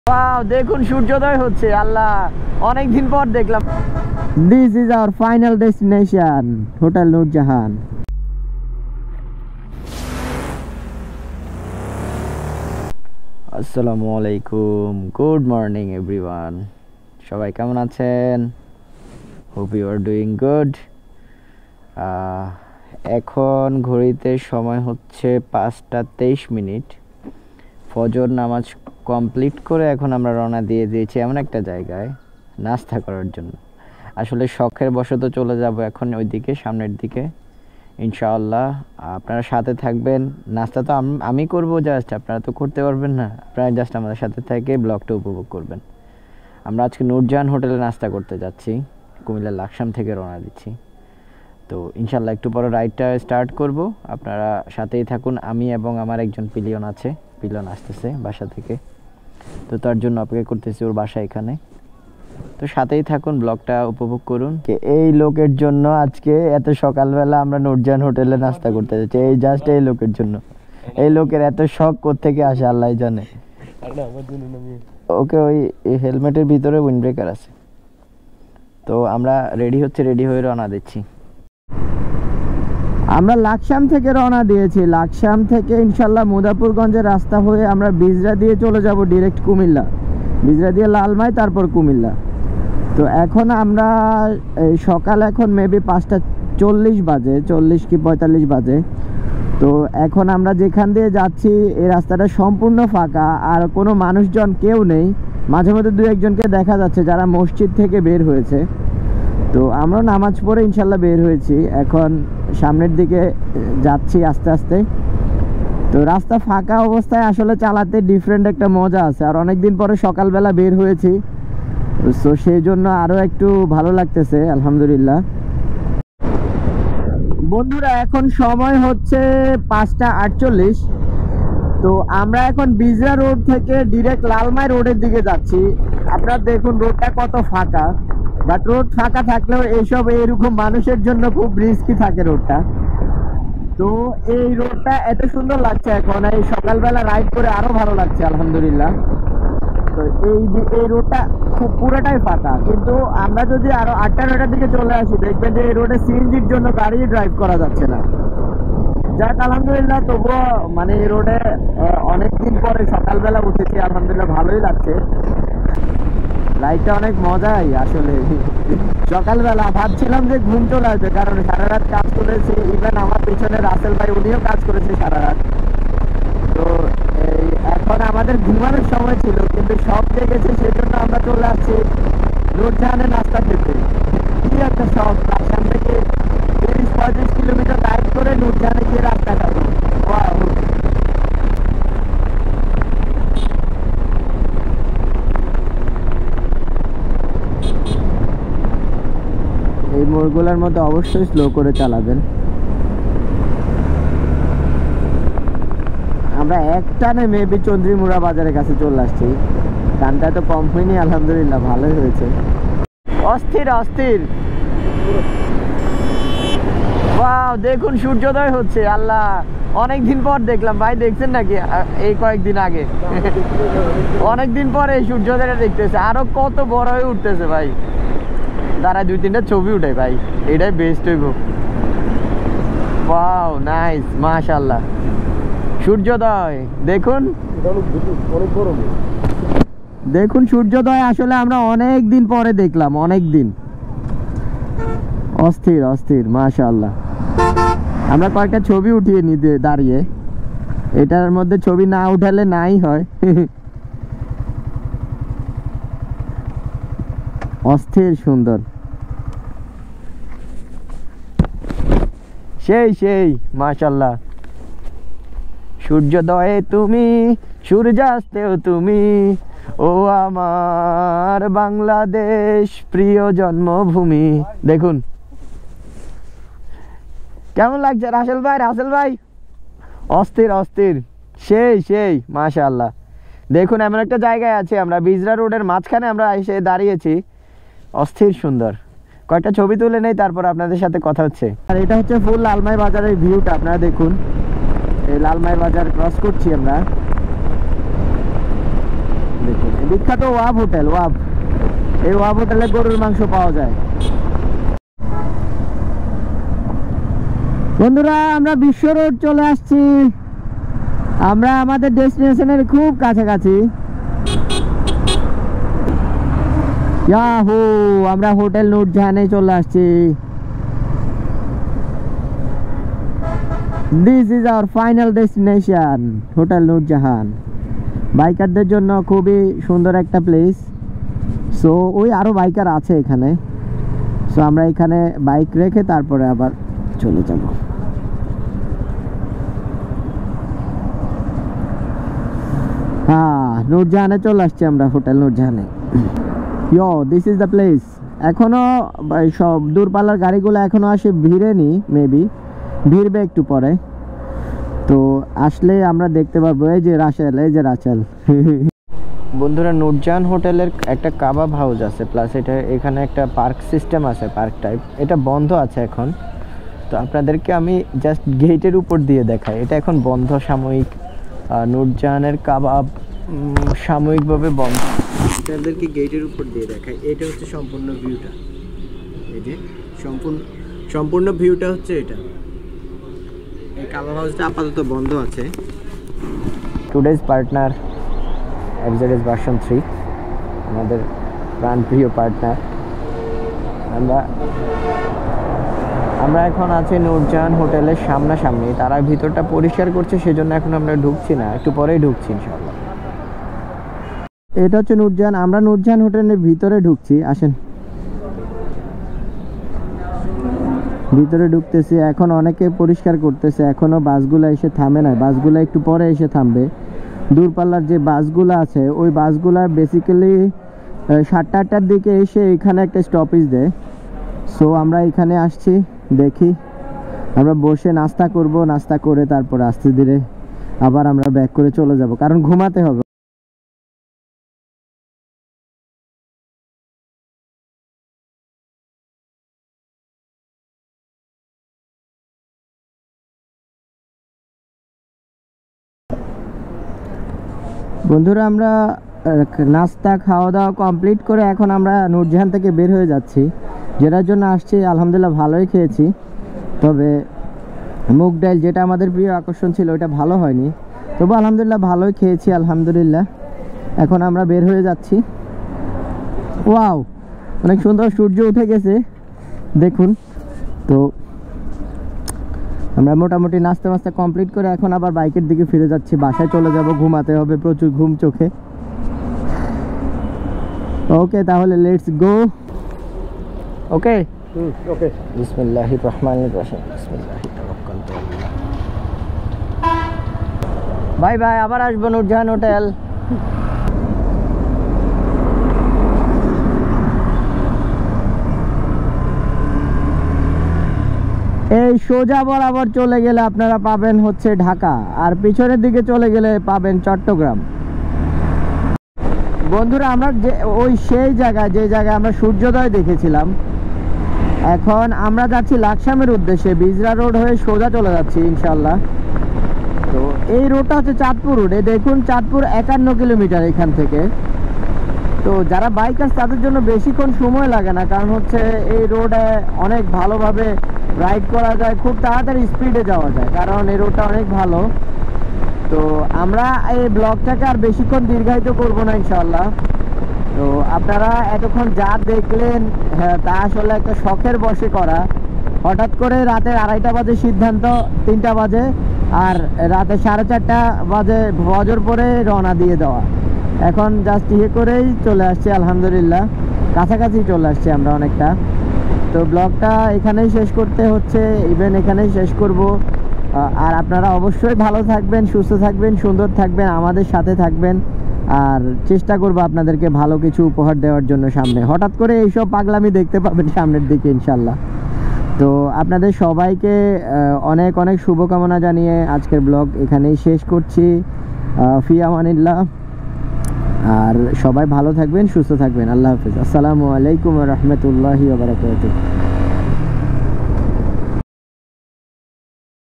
Wow, দেখুন সূর্যোদয় হচ্ছে। আল্লাহ, অনেক দিন পর দেখলাম। This is our final destination, hotel Nurjahan. আসসালামু আলাইকুম, গুড মর্নিং এভরিওয়ান। সবাই কেমন আছেন? Hope you are doing good. এখন ঘড়িতে সময় হচ্ছে 5টা 23 মিনিট। ফজর নামাজ কমপ্লিট করে এখন আমরা রওনা দিয়ে দিয়েছি এমন একটা জায়গায় নাস্তা করার জন্য। আসলে শখের বশত চলে যাব এখন ওইদিকে, সামনের দিকে ইনশাআল্লাহ। আপনারা সাথে থাকবেন। নাস্তা তো আমি করব, জাস্ট আপনারা তো করতে পারবেন না। আপনারা জাস্ট আমাদের সাথে থেকে ব্লগটা উপভোগ করবেন। আমরা আজকে নূরজাহান হোটেলে নাস্তা করতে যাচ্ছি। কুমিল্লার লাকসাম থেকে রওনা দিচ্ছি। তো ইনশাআল্লাহ একটু পরে রাইডটা স্টার্ট করব। আপনারা সাথেই থাকুন। আমি এবং আমার একজন পিলিয়ন আছে, পিলিয়ন আসতেছে বাসা থেকে, তো তার জন্য অপেক্ষা করতেছি, ওর বাসা এখানে। তো সাথেই থাকুন, ব্লগটা উপভোগ করুন। এই লোকের জন্য আজকে এত সকালবেলা আমরা নূরজাহান হোটেলে নাস্তা করতে যাচ্ছি, এই জাস্ট এই লোকের জন্য। এই লোকের এত শখ কোত্থেকে আসে আল্লাহ জানে। ওকে, ওই হেলমেটের ভিতরে উইন্ড ব্রেকার আছে। তো আমরা রেডি হয়ে রওনা দিচ্ছি। আমরা লাকসাম থেকে রওনা দিয়েছি। লাকসাম থেকে ইনশাল্লাহ মুদাপুরগঞ্জের রাস্তা হয়ে আমরা বিজরা দিয়ে চলে যাব ডিরেক্ট কুমিল্লা। বিজরা দিয়ে লালমাই, তারপর কুমিল্লা। তো এখন আমরা সকাল এখন মেবি 5টা 40 বাজে, 40 কি 45 বাজে। তো এখন আমরা যেখান দিয়ে যাচ্ছি এই রাস্তাটা সম্পূর্ণ ফাঁকা, আর কোনো মানুষজন কেউ নেই। মাঝে মধ্যে দু একজনকে দেখা যাচ্ছে যারা মসজিদ থেকে বের হয়েছে। তো আমরা নামাজ পড়ে ইনশাল্লাহ বের হয়েছি, এখন সামনের দিকে যাচ্ছি আস্তে আস্তে। তো রাস্তা ফাঁকা অবস্থায় আসলে চালাতে ডিফারেন্ট একটা মজা আছে, আর অনেকদিন পরে সকালবেলা বের হয়েছি, তো সেই জন্য আরও একটু ভালো লাগতেছে আলহামদুলিল্লাহ। বন্ধুরা, এখন সময় হচ্ছে 5টা 48। তো আমরা এখন বিজরা রোড থেকে ডিরেক্ট লালমাই রোডের দিকে যাচ্ছি। আপনারা দেখুন রোডটা কত ফাঁকা, বাট রোড ফাঁকা থাকলেও এইসব এরকম মানুষের জন্য খুব রিস্কি থাকে রোডটা। তো এই রোডটা এত সুন্দর লাগছে, এখন এই সকালবেলা রাইড করে আরো ভালো লাগছে আলহামদুলিল্লাহ। তো এই রোডটা খুব পুরোটাই ফাঁকা, কিন্তু আমরা যদি আরো 8টা 9টার দিকে চলে আসি দেখবেন যে এই রোডে সিএনজির জন্য গাড়ি ড্রাইভ করা যাচ্ছে না। যাক আলহামদুলিল্লাহ, তবুও মানে এই রোডে অনেকদিন পরে সকালবেলা উঠেছি, আলহামদুলিল্লাহ ভালোই লাগছে। রাইডটা অনেক মজাই আসলে। সকালবেলা ভাবছিলাম যে ঘুম চলে আসবে, কারণ সারা রাত কাজ করেছি। ইভেন আমার পিছনে রাসেল ভাই, উনিও কাজ করেছে সারা রাত। তো এখন আমাদের ঘুমানোর সময় ছিল, কিন্তু সব জেগেছে, সেজন্য আমরা চলে আসছি নূরজাহানে নাস্তা খেতে। কি একটা শখ, লাকসাম থেকে 30-35 কিলোমিটার রাইড করে নূরজাহানে গিয়ে রাস্তা খাবো। এই মোড়গুলোর মধ্যে অবশ্যই স্লো করে চালাবেন। আমরা একটানে মেবি চন্দ্রিমুড়া বাজারের কাছে চলে আসছি। গানটা তো কম হয়নি, আলহামদুলিল্লাহ ভালোই হয়েছে। অস্থির অস্থির। ওয়াও, দেখুন সূর্যোদয় হচ্ছে। আল্লাহ, অনেক দিন পর দেখলাম ভাই। দেখছেন নাকি এই কয়েকদিন আগে? অনেকদিন পর এই সূর্যোদয়টা দেখতেছে, আরো কত বড় হয়ে উঠতেছে ভাই। দাঁড়া 2-3টা ছবি উঠাই ভাই, এটাই বেস্ট হইব। ওয়াও, নাইস, মাশাআল্লাহ। সূর্যোদয় দেখুন, দেখুন সূর্যোদয় আসলে আমরা অনেক দিন পরে দেখলাম, অনেক দিন। অস্থির অস্থির, মাশাআল্লাহ। আমরা কয়েকটা ছবি উঠিয়ে নিতে দাঁড়িয়ে, এটার মধ্যে ছবি না উঠালে নাই হয়। অস্থির সুন্দর, সেই সেই মাশাআল্লাহ। সূর্যোদয়ে তুমি, সূর্যাস্তেও তুমি, ও আমার বাংলাদেশ প্রিয় জন্মভূমি। দেখুন কেমন লাগছে রাসেল ভাই? রাসেল ভাই অস্থির অস্থির, সেই সেই মাশাআল্লাহ। দেখুন এমন একটা জায়গায় আছে, আমরা বিজরা রোডের মাঝখানে আমরা এসে দাঁড়িয়েছি। অস্থির সুন্দর। কয়েকটা ছবি তুলে নেই, তারপর আপনাদের সাথে কথা হচ্ছে। আর এটা হচ্ছে ফুল লালমাই বাজারের ভিউটা, আপনারা দেখুন। এই লালমাই বাজার ক্রস করছি আমরা, দেখুন বিখ্যাত ওয়াব হোটেল। ওয়াব, এই ওয়াব হোটেলে গরুর মাংস পাওয়া যায়। বন্ধুরা আমরা বিশ্ব রোড চলে আসছি, আমরা আমাদের ডেস্টিনেশনের খুব কাছাকাছি। ইয়াহু, আমরা হোটেল নূরজাহানে চলে আসছি। This is our final destination, hotel Nurjahan. বাইকারদের জন্য খুবই সুন্দর একটা প্লেস। সো ওই আরো বাইকার আছে এখানে, সো আমরা এখানে বাইক রেখে তারপরে আবার চলে যাব। হ্যাঁ, নূরজাহানে চলে আসছি আমরা, হোটেল নূরজাহানে। Yo, this is the place. এখনো সব দূরপাল্লার গাড়িগুলো এখনো আসে ভিড়েনি, মেবি ভিড়বে একটু পরে। তো আসলে আমরা দেখতে পারবো এই যে রাসেল, এই যে রাসেল। বন্ধুরা নূরজাহান হোটেলের একটা কাবাব হাউস আছে, প্লাস এটা এখানে একটা পার্ক সিস্টেম আছে, পার্ক টাইপ। এটা বন্ধ আছে এখন। তো আপনাদেরকে আমি জাস্ট গেটের উপর দিয়ে দেখাই, এটা এখন বন্ধ সাময়িক। নূরজাহানের কাবাব সাময়িকভাবে বন্ধ। আপনাদেরকে গেটের উপর দিয়ে দেখাই, এটা হচ্ছে সম্পূর্ণ ভিউটা। এই যে সম্পূর্ণ ভিউটা হচ্ছে এটা। এই কাবাব হাউসটা আপাতত বন্ধ আছে। টুডেজ পার্টনার এফজেডএস ভার্সন 3, আমাদের প্রাণপ্রিয় পার্টনার। আমরা এখন আছি নূরজাহান হোটেলের সামনাসামনি। তারা ভিতরটা পরিষ্কার করছে, সেজন্য এখন আমরা ঢুকছি না, একটু পরেই ঢুকছি ইনশাআল্লাহ। এটা হচ্ছে নূরজাহান, আমরা নূরজাহান হোটেলের ভিতরে ঢুকছি। আসেন, ভিতরে ঢুকতেছি। এখন অনেকে পরিষ্কার করতেছে, এখনো বাসগুলো এসে থামে না। বাসগুলো একটু পরে এসে থামবে। দূরপাল্লার যে বাসগুলো আছে ওই বাসগুলা বেসিক্যালি 7টা-8টার দিকে এসে এখানে একটা স্টপেজ দেয়। সো আমরা এখানে আসছি, দেখি আমরা বসে নাস্তা করব, নাস্তা করে তারপর আস্তে ধীরে আবার আমরা ব্যাক করে চলে যাব, কারণ ঘুমাতে হবে। বন্ধুরা আমরা নাস্তা খাওয়া দাওয়া কমপ্লিট করে এখন আমরা নূরজাহান থেকে বের হয়ে যাচ্ছি। যেটার জন্য আসছি আলহামদুলিল্লাহ ভালোই খেয়েছি, তবে মুগ ডাল যেটা আমাদের প্রিয় আকর্ষণ ছিল ওটা ভালো হয়নি, তবু আলহামদুলিল্লাহ ভালোই খেয়েছি আলহামদুলিল্লাহ। এখন আমরা বের হয়ে যাচ্ছি। ওয়াও, অনেক সুন্দর সূর্য উঠে গেছে দেখুন। তো আমরা মোটামুটি নাস্তা মাস্তা কমপ্লিট করে এখন আবার বাইকের দিকে ফিরে যাচ্ছি। বাসায় চলে যাব, ঘুমাতে হবে, প্রচুর ঘুম চোখে। ওকে, তাহলে লেটস গো। ওকে ওকে, বিসমিল্লাহির রহমানির রহিম, বিসমিল্লাহি তাওয়াক্কালতু আলাল্লাহ। বাই বাই, আবার আসবো নূরজাহান হোটেল। এই সোজা বরাবর চলে গেলে আপনারা পাবেন হচ্ছে ঢাকা, আর পিছনের দিকে চলে গেলে পাবেন চট্টগ্রাম। বন্ধুরা আমরা যে সেই জায়গায়, যে জায়গায় আমরা সূর্যোদয় দেখেছিলাম, এখন আমরা যাচ্ছি লাকসামের উদ্দেশ্যে। বিজরা রোড হয়ে সোজা চলে যাচ্ছি ইনশাল্লাহ। তো এই রোডটা হচ্ছে চাঁদপুর রোড। দেখুন চাঁদপুর 51 কিলোমিটার এখান থেকে। তো যারা বাইকার তাদের জন্য বেশিক্ষণ সময় লাগে না, কারণ হচ্ছে এই রোডে অনেক ভালোভাবে রাইড করা যায়, খুব তাড়াতাড়ি স্পিডে যাওয়া যায়, কারণ এই রোডটা অনেক ভালো। তো আমরা এই ব্লগটাকে আর বেশিক্ষণ দীর্ঘায়িত করব না ইনশাআল্লাহ। তো আপনারা এতক্ষণ যা দেখলেন, হ্যাঁ, তা আসলে একটা শখের বশে করা। হঠাৎ করে রাতের 2:30 বাজে সিদ্ধান্ত, 3টা বাজে, আর রাতে 4:30 বাজে ফজর পরে রওনা দিয়ে দেওয়া। এখন জাস্ট করেই চলে আসছে আলহামদুলিল্লাহ, কাছাকাছি চলে আসছে আমরা অনেকটা। তো ব্লগটা এখানেই শেষ করতে হচ্ছে, ইভেন এখানেই শেষ করব। আর আপনারা অবশ্যই ভালো থাকবেন, সুস্থ থাকবেন, সুন্দর থাকবেন, আমাদের সাথে থাকবেন। আর চেষ্টা করব আপনাদেরকে ভালো কিছু উপহার দেওয়ার জন্য সামনে। হঠাৎ করে এইসব পাগলামি দেখতে পাবেন সামনের দিকে ইনশাল্লাহ। তো আপনাদের সবাইকে অনেক অনেক শুভকামনা জানিয়ে আজকের ব্লগ এখানেই শেষ করছি। ফি আমানিল্লাহ। আর সবাই ভালো থাকবেন, সুস্থ থাকবেন। আল্লাহ হাফেজ। আসসালামু আলাইকুম ওয়া রাহমাতুল্লাহি ওয়া বারাকাতুহু।